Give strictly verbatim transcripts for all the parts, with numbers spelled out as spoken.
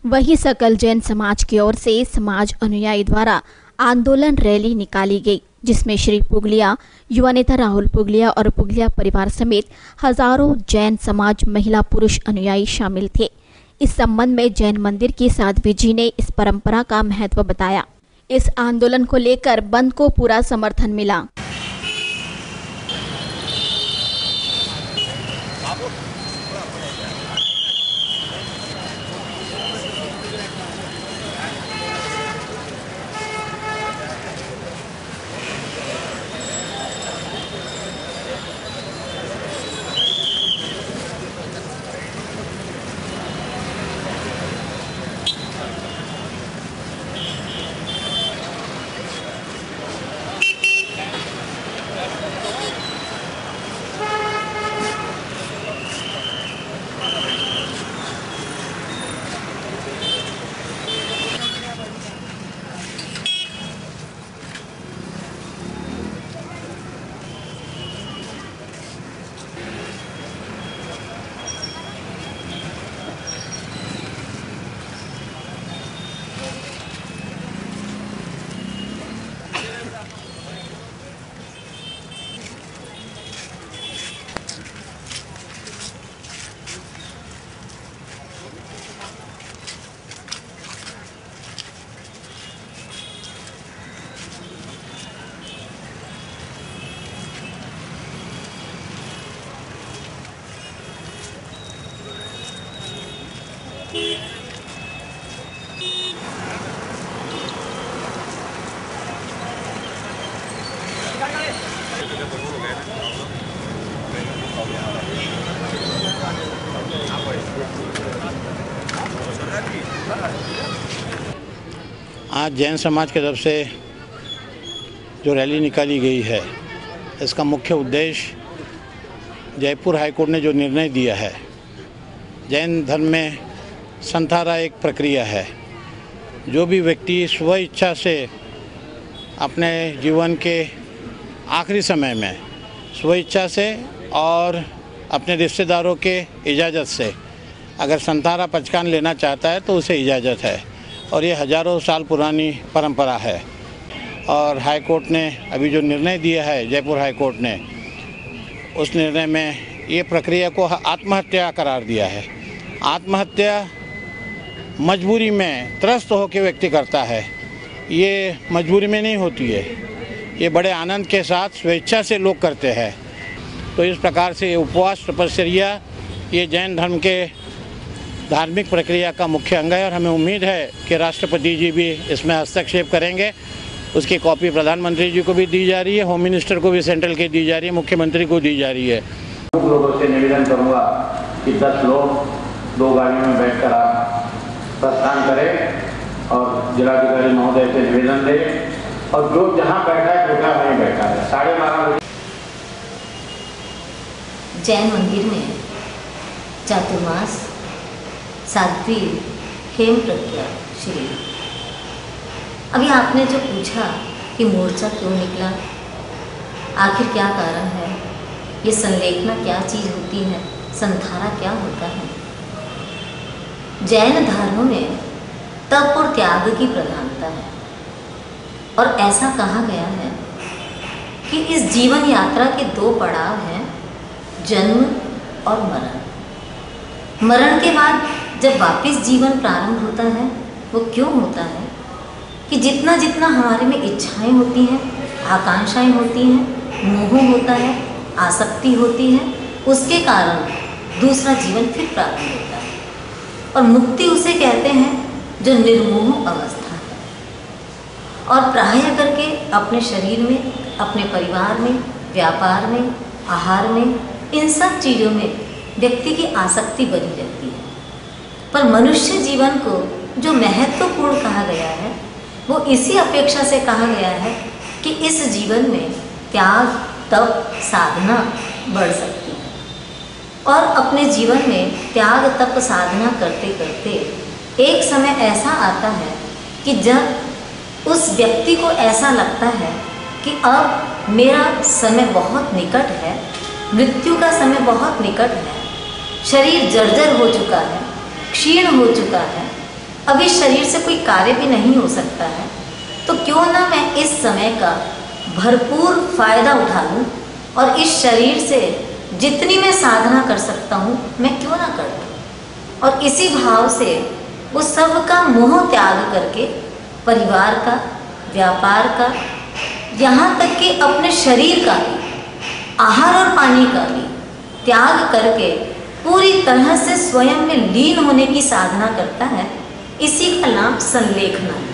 वहीं सकल जैन समाज की ओर से समाज अनुयायी द्वारा आंदोलन रैली निकाली गई, जिसमें श्री पुगलिया, युवा नेता राहुल पुगलिया और पुगलिया परिवार समेत हजारों जैन समाज महिला पुरुष अनुयायी शामिल थे। इस संबंध में जैन मंदिर की साध्वी जी ने इस परंपरा का महत्व बताया। इस आंदोलन को लेकर बंद को पूरा समर्थन मिला। आज जैन समाज की तरफ से जो रैली निकाली गई है, इसका मुख्य उद्देश्य जयपुर हाईकोर्ट ने जो निर्णय दिया है, जैन धर्म में संथारा एक प्रक्रिया है। जो भी व्यक्ति स्व इच्छा से अपने जीवन के आखिरी समय में स्व इच्छा से और अपने रिश्तेदारों के इजाज़त से अगर संथारा पचकान लेना चाहता है तो उसे इजाज़त है, और ये हज़ारों साल पुरानी परंपरा है। और हाई कोर्ट ने अभी जो निर्णय दिया है, जयपुर हाई कोर्ट ने, उस निर्णय में ये प्रक्रिया को आत्महत्या करार दिया है। आत्महत्या मजबूरी में त्रस्त होकर व्यक्ति करता है, ये मजबूरी में नहीं होती है, ये बड़े आनंद के साथ स्वेच्छा से लोग करते हैं। तो इस प्रकार से ये उपवास तपस्या ये जैन धर्म के धार्मिक प्रक्रिया का मुख्य अंग है, और हमें उम्मीद है कि राष्ट्रपति जी भी इसमें हस्तक्षेप करेंगे। उसकी कॉपी प्रधानमंत्री जी को भी दी जा रही है, होम मिनिस्टर को भी सेंट्रल की दी जा रही है, मुख्यमंत्री को दी जा रही है। लोगों से निवेदन करूंगा कि दस लोग दो गाड़ियों में बैठकर आप प्रस्थान करें और जिलाधिकारी महोदय से निवेदन दें, और जो जहां बैठा है बैठा नहीं बैठा है। साढ़े बारह बजे जैन मंदिर में चातुर्मास साध्वी हेम प्रज्ञा श्री। अभी आपने जो पूछा कि मोर्चा क्यों निकला, आखिर क्या कारण है, ये संलेखना क्या चीज़ होती है, संथारा क्या होता है। जैन धर्म में तप और त्याग की प्रधानता है, और ऐसा कहा गया है कि इस जीवन यात्रा के दो पड़ाव हैं, जन्म और मरण। मरण के बाद जब वापस जीवन प्रारंभ होता है, वो क्यों होता है कि जितना जितना हमारे में इच्छाएं होती हैं, आकांक्षाएं होती हैं, मोह होता है, आसक्ति होती है, उसके कारण दूसरा जीवन फिर प्रारंभ होता है। और मुक्ति उसे कहते हैं जो निर्मोह अवस्था है। और प्रायः करके अपने शरीर में, अपने परिवार में, व्यापार में, आहार में, इन सब चीज़ों में व्यक्ति की आसक्ति बनी रहती है। पर मनुष्य जीवन को जो महत्वपूर्ण कहा गया है, वो इसी अपेक्षा से कहा गया है कि इस जीवन में त्याग, तप, साधना बढ़ सकती है। और अपने जीवन में त्याग, तप, साधना करते करते एक समय ऐसा आता है कि जब उस व्यक्ति को ऐसा लगता है कि अब मेरा समय बहुत निकट है, मृत्यु का समय बहुत निकट है, शरीर जर्जर हो चुका है, क्षीण हो चुका है, अब इस शरीर से कोई कार्य भी नहीं हो सकता है, तो क्यों ना मैं इस समय का भरपूर फायदा उठा लूँ और इस शरीर से जितनी मैं साधना कर सकता हूँ मैं क्यों ना कर दूँ। और इसी भाव से उस सब का मोह त्याग करके परिवार का, व्यापार का, यहाँ तक कि अपने शरीर का भी, आहार और पानी का भी त्याग करके पूरी तरह से स्वयं में लीन होने की साधना करता है। इसी का नाम संलेखना है।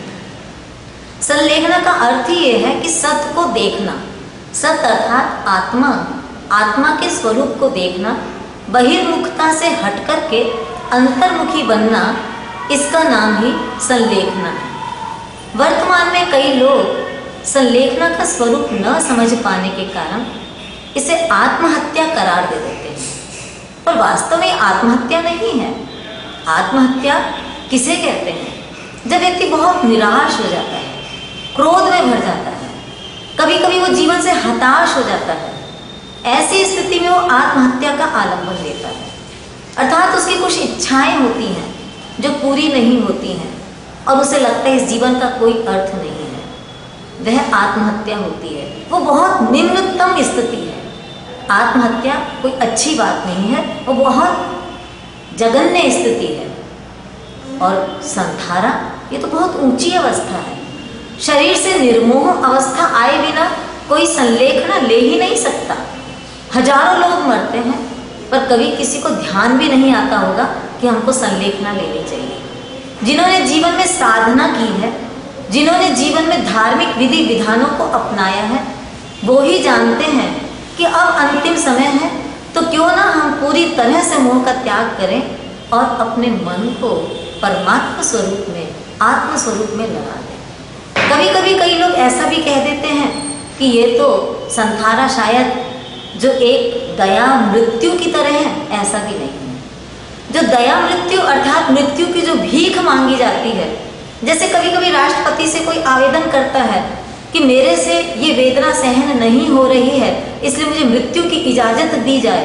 संलेखना का अर्थ ही यह है कि सत को देखना, सत अर्थात आत्मा, आत्मा के स्वरूप को देखना, बहिर्मुखता से हट करके अंतर्मुखी बनना, इसका नाम ही संलेखना है। वर्तमान में कई लोग संलेखना का स्वरूप न समझ पाने के कारण इसे आत्महत्या करार दे देते हैं, पर वास्तव में आत्महत्या नहीं है। आत्महत्या किसे कहते हैं? जब व्यक्ति बहुत निराश हो जाता है, क्रोध में भर जाता है, कभी कभी वो जीवन से हताश हो जाता है, ऐसी स्थिति में वो आत्महत्या का आलंबन लेता है। अर्थात उसकी कुछ इच्छाएं होती हैं जो पूरी नहीं होती हैं और उसे लगता है इस जीवन का कोई अर्थ नहीं है, वह आत्महत्या होती है। वो बहुत निम्नतम स्थिति है। आत्महत्या कोई अच्छी बात नहीं है, वो बहुत जघन्य स्थिति है। और संधारा ये तो बहुत ऊंची अवस्था है। शरीर से निर्मोह अवस्था आए बिना कोई संलेखना ले ही नहीं सकता। हजारों लोग मरते हैं पर कभी किसी को ध्यान भी नहीं आता होगा कि हमको संलेखना लेनी चाहिए। जिन्होंने जीवन में साधना की है, जिन्होंने जीवन में धार्मिक विधि विधानों को अपनाया है, वो ही जानते हैं कि अब अंतिम समय है, तो क्यों ना हम पूरी तरह से मोह का त्याग करें और अपने मन को परमात्मा स्वरूप में, आत्म स्वरूप में लगा दें। कभी कभी कई लोग ऐसा भी कह देते हैं कि ये तो संसारा शायद जो एक दया मृत्यु की तरह है, ऐसा भी नहीं है। जो दया मृत्यु अर्थात मृत्यु की जो भीख मांगी जाती है, जैसे कभी कभी राष्ट्रपति से कोई आवेदन करता है कि मेरे से ये वेदना सहन नहीं हो रही है, इसलिए मुझे मृत्यु की इजाज़त दी जाए,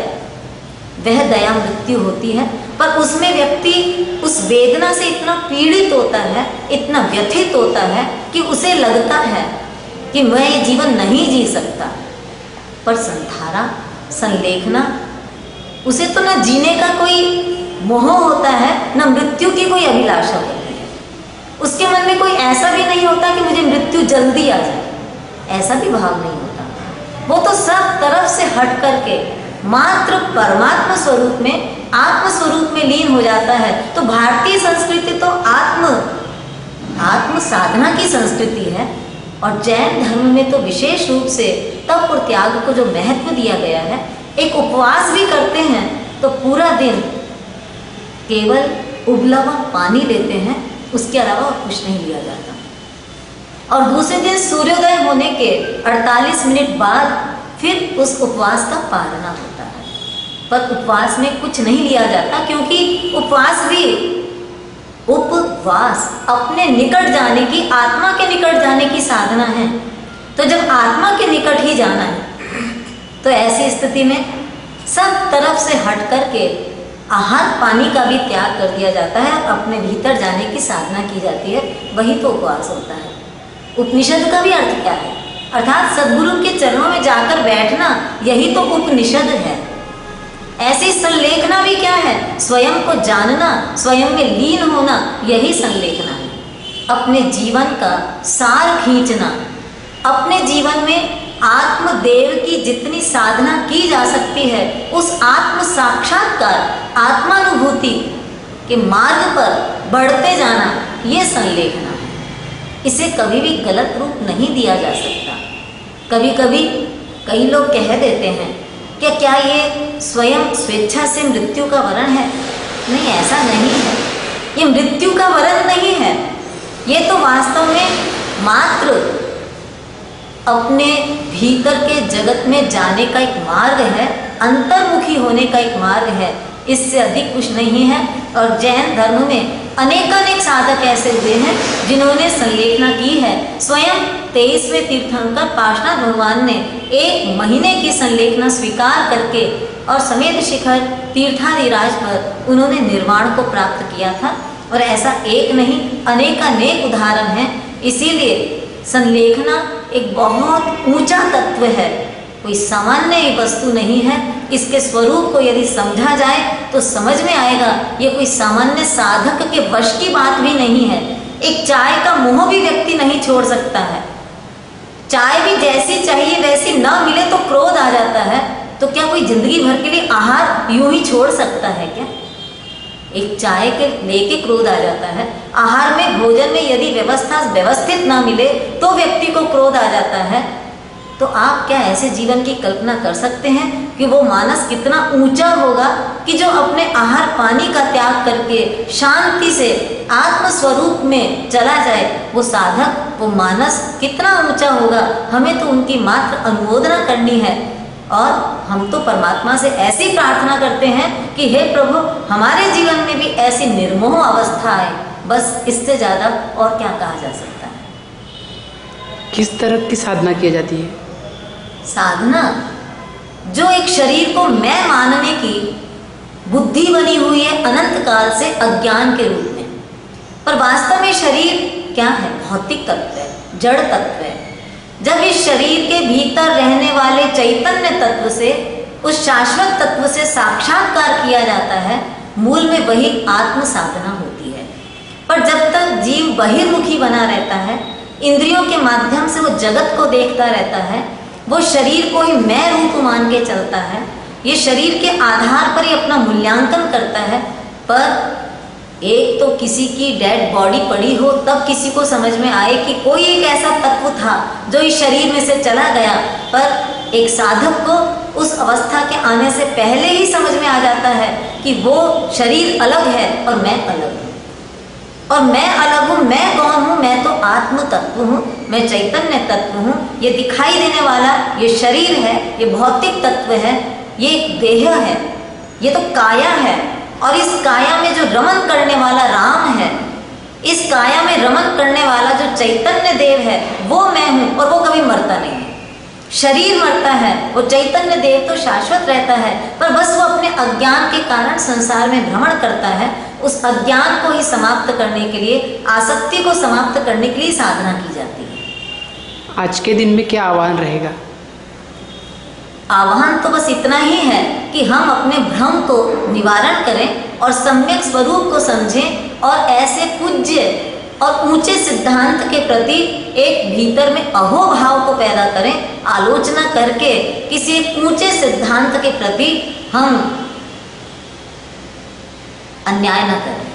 वह दया मृत्यु होती है। पर उसमें व्यक्ति उस वेदना से इतना पीड़ित होता है, इतना व्यथित होता है कि उसे लगता है कि मैं ये जीवन नहीं जी सकता। पर संधारा, संलेखना, उसे तो न जीने का कोई मोह होता है, न मृत्यु की कोई अभिलाषा होती है। उसके मन में कोई ऐसा भी नहीं होता कि मुझे मृत्यु जल्दी आ जाए, ऐसा भी भाव नहीं होता। वो तो सब तरफ से हट करके मात्र परमात्मा स्वरूप में, आत्म स्वरूप में लीन हो जाता है। तो भारतीय संस्कृति तो आत्म आत्म साधना की संस्कृति है, और जैन धर्म में तो विशेष रूप से तप और त्याग को जो महत्व दिया गया है। एक उपवास भी करते हैं तो पूरा दिन केवल उबला हुआ पानी लेते हैं, उसके अलावा कुछ नहीं लिया जाता। और दूसरे दिन सूर्योदय होने के अड़तालीस मिनट बाद फिर उस उपवास का पालना होता है। पर उपवास में कुछ नहीं लिया जाता, क्योंकि उपवास भी उपवास अपने निकट जाने की, आत्मा के निकट जाने की साधना है। तो जब आत्मा के निकट ही जाना है तो ऐसी स्थिति में सब तरफ से हट करके आहार पानी का भी त्याग कर दिया जाता है, अपने भीतर जाने की साधना की जाती है। वही तो उपवास होता है। उपनिषद का भी अर्थ क्या है? अर्थात सद्गुरु के चरणों में जाकर बैठना, यही तो उपनिषद है। ऐसी संलेखना भी क्या है? स्वयं को जानना, स्वयं में लीन होना, यही संलेखना है। अपने जीवन का सार खींचना, अपने जीवन में आत्मदेव की जितनी साधना की जा सकती है, उस आत्म साक्षात्कार, आत्मानुभूति के मार्ग पर बढ़ते जाना, ये संलेखना है। इसे कभी भी गलत रूप नहीं दिया जा सकता। कभी कभी कई लोग कह देते हैं कि क्या ये स्वयं स्वेच्छा से मृत्यु का वरण है? नहीं, ऐसा नहीं है। ये मृत्यु का वरण नहीं है। ये तो वास्तव में मात्र अपने भीतर के जगत में जाने का एक मार्ग है, अंतर्मुखी होने का एक मार्ग है। इससे अधिक कुछ नहीं है। और जैन धर्म में अनेकानेक साधक ऐसे हुए हैं जिन्होंने संलेखना की है। स्वयं तेईसवें तीर्थंकर पार्श्वनाथ भगवान ने एक महीने की संलेखना स्वीकार करके और समेत शिखर तीर्थाधिराज पर उन्होंने निर्वाण को प्राप्त किया था। और ऐसा एक नहीं अनेक अनेक उदाहरण हैं। इसीलिए संलेखना एक बहुत ऊंचा तत्व है, कोई सामान्य वस्तु नहीं है। इसके स्वरूप को यदि समझा जाए तो समझ में आएगा ये कोई सामान्य साधक के वश की बात भी नहीं है। एक चाय का मोह भी व्यक्ति नहीं छोड़ सकता है। चाय भी जैसी चाहिए वैसी ना मिले तो क्रोध आ जाता है, तो क्या कोई जिंदगी भर के लिए आहार यूं ही छोड़ सकता है क्या? एक चाय के लेके क्रोध आ जाता है। आहार में, भोजन में यदि व्यवस्था व्यवस्थित ना मिले तो व्यक्ति को क्रोध आ जाता है। तो आप क्या ऐसे जीवन की कल्पना कर सकते हैं कि वो मानस कितना ऊंचा होगा कि जो अपने आहार पानी का त्याग करके शांति से आत्म स्वरूप में चला जाए, वो साधक, वो मानस कितना ऊंचा होगा। हमें तो उनकी मात्र अनुमोदना करनी है और हम तो परमात्मा से ऐसी प्रार्थना करते हैं कि हे प्रभु, हमारे जीवन में भी ऐसी निर्मोह अवस्था आए। बस इससे ज़्यादा और क्या कहा जा सकता है। किस तरह की साधना की जाती है? साधना जो एक शरीर को मैं मानने की बुद्धि बनी हुई है अनंत काल से अज्ञान के रूप में, पर वास्तव में शरीर क्या है? भौतिक तत्व है, जड़ तत्व है। जब इस शरीर के भीतर रहने वाले चैतन्य तत्व से, उस शाश्वत तत्व से साक्षात्कार किया जाता है, मूल में वही आत्म साधना होती है। पर जब तक जीव बहिर्मुखी बना रहता है, इंद्रियों के माध्यम से वो जगत को देखता रहता है, वो शरीर को ही मैं रूप मान के चलता है, ये शरीर के आधार पर ही अपना मूल्यांकन करता है। पर एक तो किसी की डेड बॉडी पड़ी हो तब किसी को समझ में आए कि कोई एक ऐसा तत्व था जो इस शरीर में से चला गया, पर एक साधक को उस अवस्था के आने से पहले ही समझ में आ जाता है कि वो शरीर अलग है और मैं अलग हूँ। और मैं अलग हूँ, मैं कौन हूँ? मैं तो आत्म तत्व हूँ, मैं चैतन्य तत्व हूँ। ये दिखाई देने वाला ये शरीर है, ये भौतिक तत्व है, ये एक देह है, ये तो काया है। और इस काया में जो रमन करने वाला राम है, इस काया में रमन करने वाला जो चैतन्य देव है, वो मैं हूँ। और वो कभी मरता नहीं है। शरीर मरता है, वो चैतन्य देव तो शाश्वत रहता है, पर बस वो अपने अज्ञान के कारण संसार में भ्रमण करता है। उस अज्ञान को ही समाप्त करने के लिए, आसक्ति को समाप्त करने के लिए साधना की जाती है। आज के दिन में क्या आह्वान रहेगा? आह्वान तो बस इतना ही है कि हम अपने भ्रम को निवारण करें और सम्यक स्वरूप को समझें और ऐसे पूज्य और ऊंचे सिद्धांत के प्रति एक भीतर में अहोभाव को पैदा करें। आलोचना करके किसी एक ऊंचे सिद्धांत के प्रति हम अन्याय न करें।